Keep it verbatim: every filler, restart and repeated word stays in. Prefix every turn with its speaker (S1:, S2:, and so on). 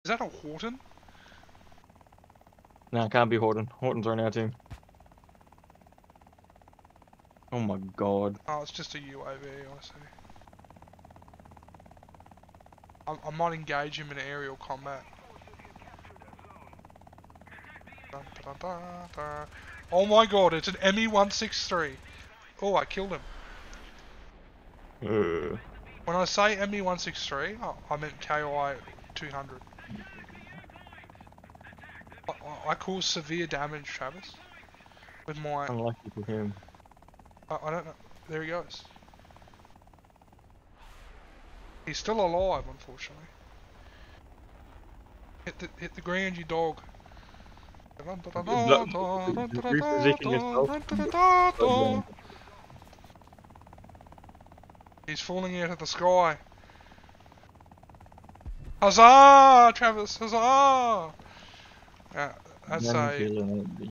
S1: Is that a Horton?
S2: No, it can't be Horton. Hortons are on our team. Oh my god.
S1: Oh, it's just a U A V, I see. I, I might engage him in aerial combat. Dun, dun, dun, dun. Oh my god, it's an M E one sixty-three. Oh, I killed him.
S2: Uh.
S1: When I say M E one sixty-three, oh, I meant K I two hundred. I, I, I cause severe damage, Travis. With my...
S2: Unlucky for him.
S1: I, I don't know. There he goes. He's still alive, unfortunately. Hit the, hit the ground, you dog.
S2: Reposition yourself.
S1: He's falling out of the sky. Huzzah, Travis! Huzzah! Uh, that's a...